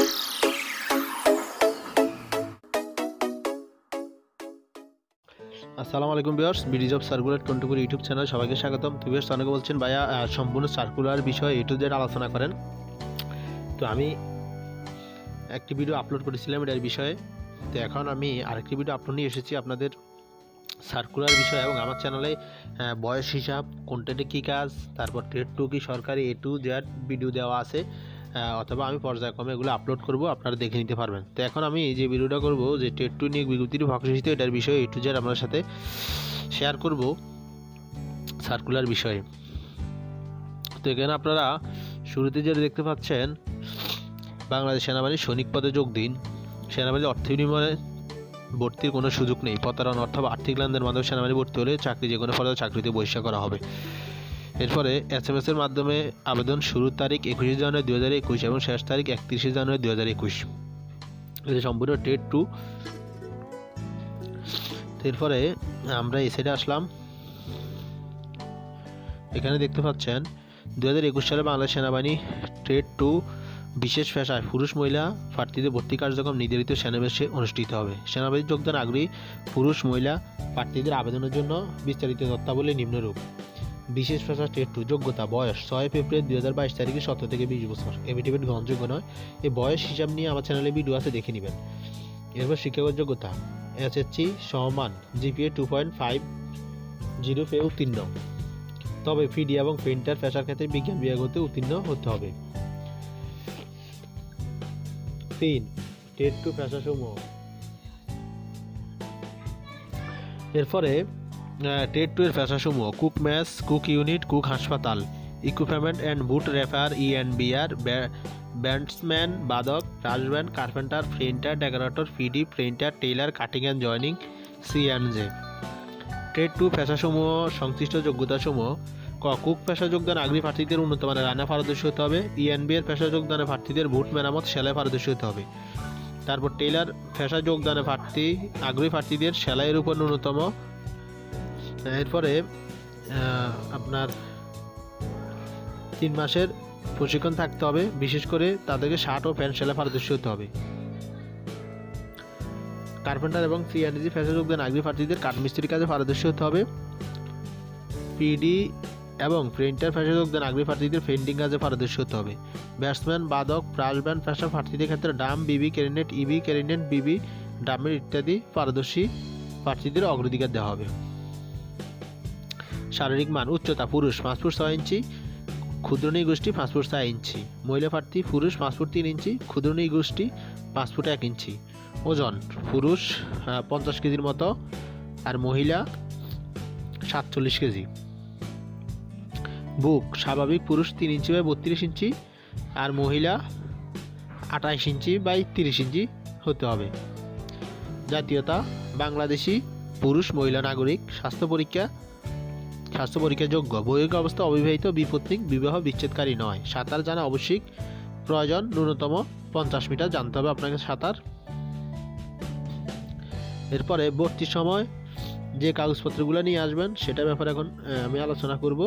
আসসালামু আলাইকুম viewers, BD job circular 24 YouTube channel সবাইকে স্বাগতম। তো ভিউয়ার্স, অনেকে বলছেন ভাইয়া সম্পূর্ণ সার্কুলার বিষয়ে A to Z আলোচনা করেন। তো আমি একটি ভিডিও আপলোড করেছিলাম এটার বিষয়ে। তো এখন আমি আরেকটি ভিডিও আপলোড নিয়ে এসেছি আপনাদের সার্কুলার বিষয় এবং আমার চ্যানেলে বয়স হিসাব, কন্টেন্টে কী কাজ, তারপর ট্রেড টু কি সরকারি A to Z ভিডিও দেওয়া আছে, অথবা আমি পর্যায়ক্রমে এগুলো আপলোড করব, আপনারা দেখে নিতে পারবেন। তো এখন আমি যে ভিডিওটা করব যে ট্রেড টু নিয়োগ বিজ্ঞপ্তির প্রকাশিত এটার বিষয়ে A to Z আপনার সাথে শেয়ার করব সার্কুলার বিষয়ে। তো এখানে আপনারা শুরুতে যেটা দেখতে পাচ্ছেন, বাংলাদেশ সেনাবাহিনীর সৈনিক পদে যোগ দিন। সেনাবাহিনীর অর্থ বিনিময়ে ভর্তির কোনো সুযোগ নেই। প্রতারণা অথবা আর্থিক লেনদেনের মাধ্যমে সেনাবাহিনী ভর্তি হলে চাকরি যে কোনো পর্যায়ে চাকরিতে বহিষ্কার করা হবে। এরপরে SMS এর মাধ্যমে আবেদন শুরুর তারিখ 21 জানুয়ারি 2021 এবং শেষ তারিখ 31 জানুয়ারি 2021। এটা সম্পূর্ণ ট্রেড টু। এরপরে আমরা এই সাইডে আসলাম। এখানে দেখতে পাচ্ছেন 2021 সালে বাংলাদেশ সেনাবাহিনী ট্রেড টু বিশেষ পেশায় পুরুষ মহিলা প্রার্থীদের ভর্তি কার্যক্রম নির্ধারিত সেনাবেশে অনুষ্ঠিত হবে। সেনাবাহিনী যোগদান আগ্রহী পুরুষ মহিলা প্রার্থীদের আবেদনের জন্য বিস্তারিত তথ্যাবলী নিম্নরূপ। বিশেষ পেশা ট্রেড টু। যোগ্যতা: বয়স 6 ফেব্রুয়ারি 2022 তারিখে 17 থেকে 20 বছর। এফিডেভিট গ্রহণযোগ্য নয়। এই বয়স হিসাব নিয়ে আমার চ্যানেলে ভিডিও আছে, দেখে নেবেন। এরপর শিক্ষাগত যোগ্যতা: SSC সমান GPA 2.50 পেয়ে উত্তীর্ণ, তবে ফিডি এবং প্রিন্টার পেশার ক্ষেত্রে বিজ্ঞান বিভাগ হতে উত্তীর্ণ হতে হবে। 3. ট্রেড টু পেশাসমূহ। এরপরে ট্রেড টু এর পেশাসমূহ: cook mess, cook unit, cook হাসপাতাল, equipment and boot repairer ENBR, bandsman, বাদক, রাজব্যান্ড, কার্পেন্টার, প্রিন্টার, ডেকোরেটর, ফিডি, printer, tailor, cutting and joining, C&J। Trade two পেশাসমূহ সংশ্লিষ্ট যোগ্যতাসমূহ: কুক পেশা যোগদান আগ্রহী প্রার্থীদের উন্নত মানের রান্না পারদর্শী হতে হবে। ENBR পেশা যোগদানে প্রার্থীদের বুট মেরামত, সেলাই পারদর্শী হতে হবে। তারপর টেইলার পেশা যোগদানে আগ্রহী প্রার্থীদের সেলাইয়ের উপর ন্যূনতম। এরপরে আপনার 3 মাসের প্রশিক্ষণ থাকতে হবে। বিশেষ করে তাদেরকে শার্ট ও প্যান্ট সেলাই পারদর্শী হতে হবে। কার্পেন্টার এবং C&J পেশা যোগদান আগ্রহী প্রার্থীদের কাঠমিস্ত্রি কাজে পারদর্শী হতে হবে। পিডি এবং প্রিন্টার পেশা যোগদান আগ্রহী প্রার্থীদের পেন্টিং কাজে পারদর্শী হতে হবে। ব্যাটসম্যান, বাদক, ব্রাশ ব্যান্ড পেশা প্রার্থীদের ক্ষেত্রে ডাম, বিবি, ক্যারিনেট, ইবি, ক্যারিনেট, বিবি, ডামের ইত্যাদি পারদর্শী প্রার্থীদের অগ্রাধিকার দেওয়া হবে। শারীরিক মান: উচ্চতা: পুরুষ 5 ফুট 6 ইঞ্চি, ক্ষুদ্র নৃগোষ্ঠী 5 ফুট 4 ইঞ্চি। মহিলা প্রার্থী: পুরুষ 5 ফুট 3 ইঞ্চি, ক্ষুদ্র নৃগোষ্ঠী 5 ফুট 1 ইঞ্চি। ওজন: পুরুষ 50 কেজির মতো আর মহিলা 47 কেজি। বুক: স্বাভাবিক পুরুষ 3 ইঞ্চি বাই 32 ইঞ্চি আর মহিলা 28 ইঞ্চি বাই 30 ইঞ্চি হতে হবে। জাতীয়তা: বাংলাদেশি, পুরুষ, মহিলা নাগরিক। স্বাস্থ্য পরীক্ষা যোগ্য। বৈবাহিক অবস্থা অবিবাহিত, বিপত্নিক, বিবাহ বিচ্ছেদকারী নয়। সাঁতার জানা অবশ্যই প্রয়োজন, ন্যূনতম 50 মিটার জানতে হবে আপনাকে সাঁতার। এরপরে ভর্তির সময় যে কাগজপত্রগুলো নিয়ে আসবেন সেটার ব্যাপারে এখন আমি আলোচনা করব।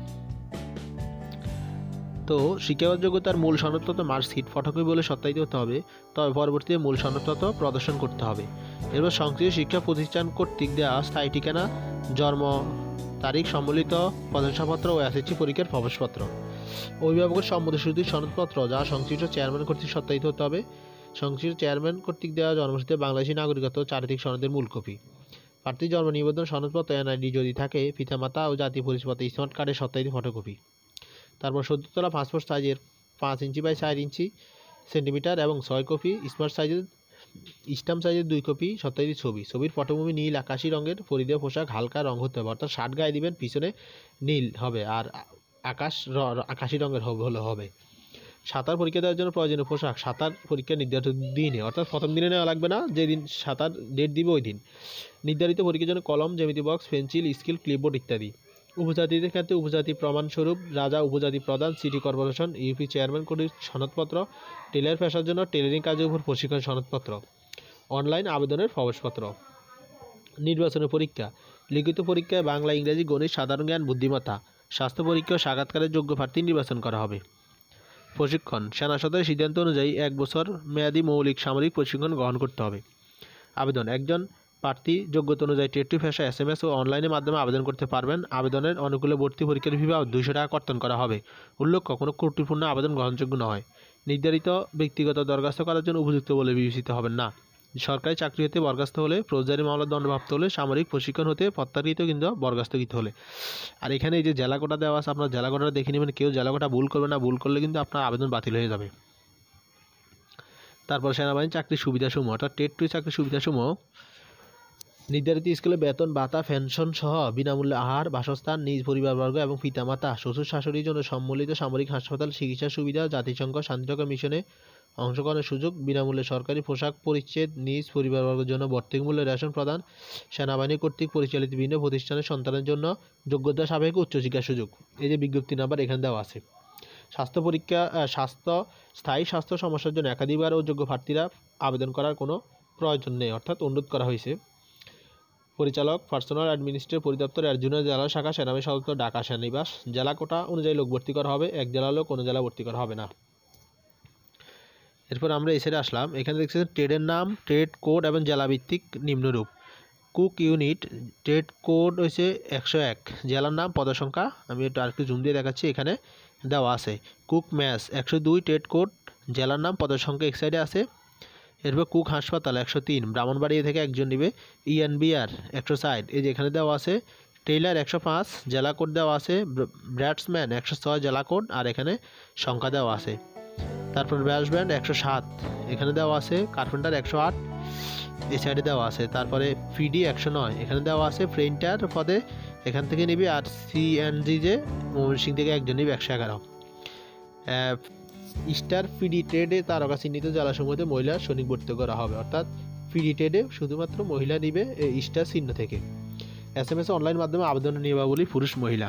তো শিক্ষাগত যোগ্যতার মূল সনদপত্র মার্কশিট ফটোকপি বলে সত্যায়িত হতে হবে, তবে পরবর্তীতে মূল সনদপত্র প্রদর্শন করতে হবে। এরপর সংশ্লিষ্ট শিক্ষা প্রতিষ্ঠান কর্তৃক দেওয়া স্থায়ী ঠিকানা, জন্ম তারিখ সম্বলিত প্রশংসাপত্র ও SSC পরীক্ষার প্রবেশপত্র। অভিভাবকের সম্মতিসূচির সনদপত্র যা সংশ্লিষ্ট চেয়ারম্যান কর্তৃক সত্যায়িত হতে হবে। সংশ্লিষ্ট চেয়ারম্যান কর্তৃক দেওয়া জন্মসূত্রে বাংলাদেশি নাগরিকত্ব চারিত্রিক সনদের মূল কপি। প্রার্থীর জন্ম নিবন্ধন সনদপত্র NID যদি থাকে, পিতামাতা ও জাতীয় পরিচয়পত্র স্মার্ট কার্ডের সত্যায়িত ফটোকপি। তারপর 70 তলা পাসপোর্ট সাইজের 5 ইঞ্চি বাই 4 ইঞ্চি সেন্টিমিটার এবং 6 কপি স্মার্ট সাইজের স্ট্যাম্প সাইজের 2 কপি সত্যায়িত ছবি। ছবির পটভূমি নীল আকাশি রঙের, পরিধেয় পোশাক হালকা রঙ হতে হবে, অর্থাৎ শার্ট গায়ে দিবেন, পিছনে নীল হবে আর আকাশি রঙের হবে। সাঁতার পরীক্ষা দেওয়ার জন্য প্রয়োজনীয় পোশাক সাঁতার পরীক্ষা নির্ধারিত দিনে, অর্থাৎ প্রথম দিনে নেওয়া লাগবে না, যেদিন সাঁতার ডেট দিবে ওই দিন। নির্ধারিত পরীক্ষার জন্য কলম, জ্যামিতি বক্স, পেন্সিল, স্কেল, ক্লিপবোর্ড ইত্যাদি। উপজাতিদের ক্ষেত্রে উপজাতি প্রমাণস্বরূপ রাজা, উপজাতি প্রধান, সিটি কর্পোরেশন, ইউপি চেয়ারম্যান কর্তৃক সনদপত্র। টেলার পেশার জন্য টেলারিং কাজের উপর প্রশিক্ষণ সনদপত্র। অনলাইন আবেদনের প্রবেশপত্র। নির্বাচনের পরীক্ষা: লিখিত পরীক্ষায় বাংলা, ইংরেজি, গণিত, সাধারণ জ্ঞান, বুদ্ধিমত্তা। স্বাস্থ্য পরীক্ষা ও সাক্ষাৎকারের যোগ্য প্রার্থী নির্বাচন করা হবে। প্রশিক্ষণ সেনা সদরের সিদ্ধান্ত অনুযায়ী 1 বছর মেয়াদী মৌলিক সামরিক প্রশিক্ষণ গ্রহণ করতে হবে। আবেদন একজন প্রার্থী যোগ্যতা অনুযায়ী টেট টু ভাষা SMS ও অনলাইনের মাধ্যমে আবেদন করতে পারবেন। আবেদনের অনুকূলে ভর্তি পরীক্ষার ফি 200 টাকা কর্তন করা হবে। উল্লেখ্য কোনো ত্রুটিপূর্ণ আবেদন গ্রহণযোগ্য নয়। নির্ধারিত ব্যক্তিগত দরখাস্ত করার জন্য উপযুক্ত বলে বিবেচিত হবেন না। সরকারি চাকরি হতে বরখাস্ত হলে, ফৌজদারি মামলার দণ্ডপ্রাপ্ত হলে, সামরিক প্রশিক্ষণ হতে প্রত্যাহৃত কিংবা বরখাস্তকৃত হলে। আর এখানে এই যে জেলা কোটা দেওয়া আছে, আপনার জেলা কোটাটা দেখে নেবেন। কেউ জেলা কোটা ভুল করবে না, ভুল করলে কিন্তু আপনার আবেদন বাতিল হয়ে যাবে। তারপর সেনাবাহিনী চাকরির সুবিধাসমূহ, অর্থাৎ টেট টু চাকরির সুবিধাসমূহ নির্ধারিত স্কুলে বেতন ভাতা পেনশন সহ বিনামূল্যে আহার, বাসস্থান, নিজ পরিবারবর্গ এবং পিতামাতা, শ্বশুর শাশুড়ির জন্য সম্মিলিত সামরিক হাসপাতাল, চিকিৎসা সুবিধা, জাতিসংঘ শান্তিরক্ষা মিশনে অংশগ্রহণের সুযোগ, বিনামূল্যে সরকারি পোশাক পরিচ্ছদ, নিজ পরিবারবর্গের জন্য ভর্তুকি মূল্যে রেশন প্রদান, সেনাবাহিনী কর্তৃক পরিচালিত বিভিন্ন প্রতিষ্ঠানের সন্তানের জন্য যোগ্যতা সাপেক্ষে উচ্চশিক্ষার সুযোগ। এই যে বিজ্ঞপ্তি নাম্বার এখানে দেওয়া আছে। স্বাস্থ্য পরীক্ষা, স্থায়ী স্বাস্থ্য সমস্যার জন্য একাধিকবার যোগ্য প্রার্থীরা আবেদন করার কোনো প্রয়োজন নেই, অর্থাৎ অনুরোধ করা হয়েছে। পরিচালক, পার্সোনাল অ্যাডমিনিস্ট্রেটর পরিদপ্তর, অ্যাডজুনিয়র জেলা শাখা, সেনাবাহিনী সদর, ঢাকা সেনানিবাস। জেলা কোটা অনুযায়ী লোক ভর্তি করা হবে, এক জেলার লোক কোনো জেলা ভর্তি করা হবে না। এরপর আমরা এই সাইডে আসলাম। এখানে দেখছেন ট্রেডের নাম, ট্রেড কোড এবং জেলাভিত্তিক নিম্নরূপ। কুক ইউনিট ট্রেড কোড হয়েছে 101, জেলার নাম, পদসংখ্যা আমি একটু আরেকটু জুম দিয়ে দেখাচ্ছি, এখানে দেওয়া আছে। কুক ম্যাস 102 ট্রেড কোড, জেলার নাম, পদসংখ্যা এক সাইডে আছে। এরপর কুক হাসপাতাল 103, ব্রাহ্মণবাড়িয়া থেকে একজন নেবে। ENBR 160, এই যে এখানে দেওয়া আছে। টেইলার 105, জেলা কোড দেওয়া আছে। ব্র্যাডসম্যান 106, জেলা কোড আর এখানে সংখ্যা দেওয়া আছে। তারপর ব্যাস ব্যান্ড 107, এখানে দেওয়া আছে। কার্পেন্টার 108, এই সাইডে দেওয়া আছে। তারপরে PD 109, এখানে দেওয়া আছে। প্রিন্টার পদে এখান থেকে নিবি। আর CNG যে ময়মনসিংহ থেকে একজন নিবি 111। স্টার PD ট্রেডে তারকা চিহ্নিত জেলাসমূহতে মহিলা সৈনিক ভর্তি করা হবে, অর্থাৎ PD ট্রেডে শুধুমাত্র মহিলা নিবে স্টার চিহ্ন থেকে। SMS অনলাইন মাধ্যমে আবেদনের নিয়মাবলী পুরুষ মহিলা।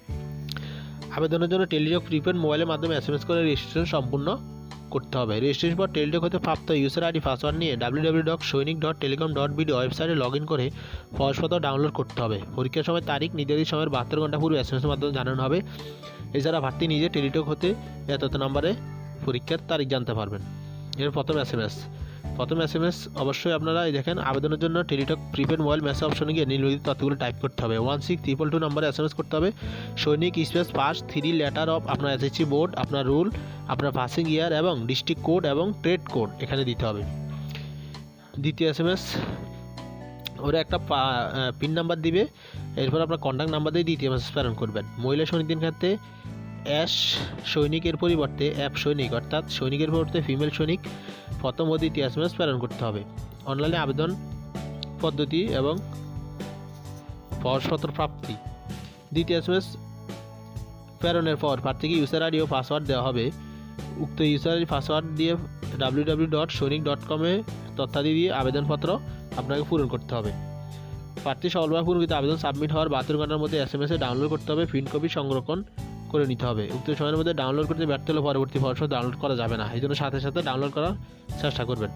আবেদনের জন্য টেলিটক প্রিপেড মোবাইলের মাধ্যমে SMS করে রেজিস্ট্রেশন সম্পূর্ণ করতে হবে। রেজিস্ট্রেশন পর টেলিটক হতে প্রাপ্ত ইউজার ID পাসওয়ার্ড নিয়ে www.সৈনিক.telecom.bd ওয়েবসাইটে লগ ইন করে প্রবেশপত্র ডাউনলোড করতে হবে। পরীক্ষার সময় তারিখ নির্ধারিত সময়ের 72 ঘন্টা পূর্বে SMS এর মাধ্যমে জানানো হবে। এছাড়া প্রার্থী নিজে টেলিটক হতে এত নাম্বারে পরীক্ষার তারিখ জানতে পারবেন। এর প্রথম SMS অবশ্যই আপনারা এই দেখেন, আবেদনের জন্য টেলিটক প্রিপেড মোবাইল মেসেজ অপশনে গিয়ে নিম্নলিখিত তথ্যগুলো টাইপ করতে হবে। 16222 নম্বরে SMS করতে হবে। সৈনিক স্পেস পাস 3 লেটার অফ আপনার SSC বোর্ড, আপনার রুল, আপনার পাসিং ইয়ার এবং ডিস্ট্রিক্ট কোড এবং ট্রেড কোড এখানে দিতে হবে। দ্বিতীয় SMS ওরা একটা পিন নাম্বার দিবে। এরপর আপনার কন্ট্যাক্ট নাম্বার দিয়ে দ্বিতীয় মেসেজ প্রেরণ করবেন। মহিলা সৈনিকদের ক্ষেত্রে অ্যাশ সৈনিকের পরিবর্তে অ্যাপ সৈনিক, অর্থাৎ সৈনিকের পরিবর্তে ফিমেল সৈনিক প্রথম ও দ্বিতীয় SMS প্রেরণ করতে হবে। অনলাইনে আবেদন পদ্ধতি এবং প্রবেশপত্র প্রাপ্তি। দ্বিতীয় SMS প্রেরণের পর প্রার্থীকে ইউজার ID ও পাসওয়ার্ড দেওয়া হবে। উক্ত ইউজার ID পাসওয়ার্ড দিয়ে www.সৈনিক.com তথ্যাদি দিয়ে আবেদনপত্র আপনাকে পূরণ করতে হবে। প্রার্থী সফলভাবে পূরণকৃত আবেদন সাবমিট হওয়ার 72 ঘন্টার মধ্যে SMS ডাউনলোড করতে হবে। প্রিন্ট কপি সংরক্ষণ করে নিতে হবে। উক্ত সময়ের মধ্যে ডাউনলোড করতে ব্যর্থ হলে পরবর্তী পর্ষদ ডাউনলোড করা যাবে না, এই জন্য সাথে সাথে ডাউনলোড করার চেষ্টা করবেন।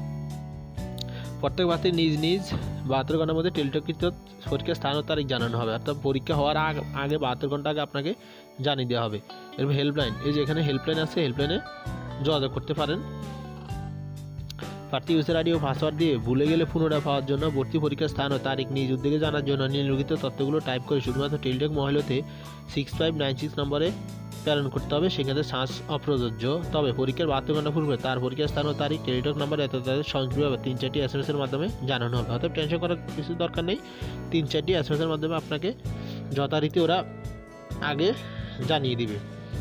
প্রত্যেক প্রার্থী নিজ 72 ঘন্টার মধ্যে টেলিটকৃত পরীক্ষার স্থান ও তারিখ জানানো হবে, অর্থাৎ পরীক্ষা হওয়ার আগে 72 ঘন্টা আগে আপনাকে জানিয়ে দেওয়া হবে। এরপর হেল্পলাইন, এই যে এখানে হেল্পলাইন আছে, হেল্পলাইনে যোগাযোগ করতে পারেন। প্রার্থী ইউজার ID ও পাসওয়ার্ড দিয়ে ভুলে গেলে পুনরায় পাওয়ার জন্য ভর্তি পরীক্ষার স্থান ও তারিখ নিজ উদ্যোগে জানার জন্য নিম্নলিখিত তথ্যগুলো টাইপ করে শুধুমাত্র টেলিটক মহিলাতে 6596 নম্বরে প্রেরণ করতে হবে। সেক্ষেত্রে চার্জ অপ্রযোজ্য। তবে পরীক্ষার 72 ঘন্টা পূর্বে তার পরীক্ষার স্থান ও তারিখ টেলিটক নাম্বার তাদের সঞ্চয়ভাবে 3-4টি SMS এর মাধ্যমে জানানো হবে। অর্থাৎ টেনশন করার কিছু দরকার নেই, 3-4টি SMS এর মাধ্যমে আপনাকে যথারীতি ওরা আগে জানিয়ে দিবে।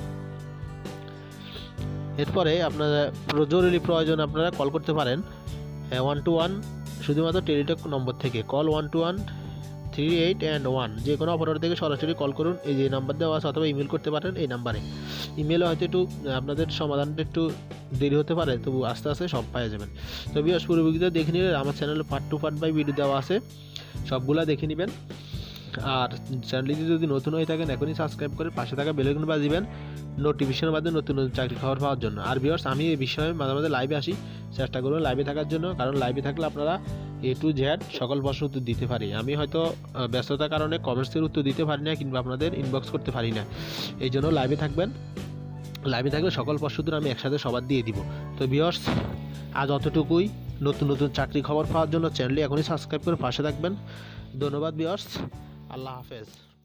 এরপরে আপনারা জরুরি প্রয়োজন আপনারা কল করতে পারেন 121 শুধুমাত্র টেলিটক নম্বর থেকে। কল 121 38 and 1, যে কোনো অপারেটর থেকে সরাসরি কল করুন। এই যে নাম্বার দেওয়া আছে, অথবা ইমেল করতে পারেন এই নাম্বারে। ইমেলে হয়তো একটু আপনাদের সমাধানটা একটু দেরি হতে পারে, তবু আস্তে আস্তে সব পেয়ে যাবেন। তো ভিউয়ার্স, পুরো ভিডিও দেখে নিলে আমার চ্যানেলে part two part by video দেওয়া আছে, সবগুলা দেখে নেবেন। আর চ্যানেলটি যদি নতুন হয়ে থাকেন এখনই সাবস্ক্রাইব করে পাশে থাকা বেল আইকন বাজিবেন নোটিফিকেশনের মাধ্যমে নতুন নতুন চাকরি খবর পাওয়ার জন্য। আর ভিউয়ার্স, আমি এই বিষয়ে মাঝে মাঝে লাইভে আসি, চেষ্টা করবেন লাইভে থাকার জন্য, কারণ লাইভে থাকলে আপনারা A to Z সকল প্রশ্ন উত্তর দিতে পারি। আমি হয়তো ব্যস্ততার কারণে কমেন্টসের উত্তর দিতে পারি না, কিংবা আপনাদের ইনবক্স করতে পারি না, এই জন্য লাইভে থাকবেন। লাইভে থাকলে সকল প্রশ্নোত্তর আমি একসাথে সবার দিয়ে দিব। তো ভিউয়ার্স, আজ অতটুকুই। নতুন নতুন চাকরি খবর পাওয়ার জন্য চ্যানেলটি এখনই সাবস্ক্রাইব করে পাশে থাকবেন। ধন্যবাদ ভিউয়ার্স, আল্লাহ হাফেজ।